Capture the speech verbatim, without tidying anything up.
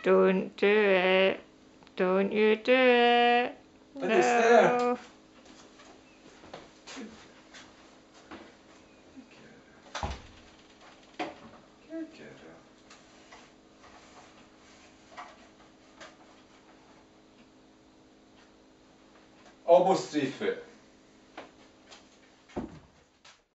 Don't do it. Don't you do it. And it's there. No. Good girl. Almost three foot.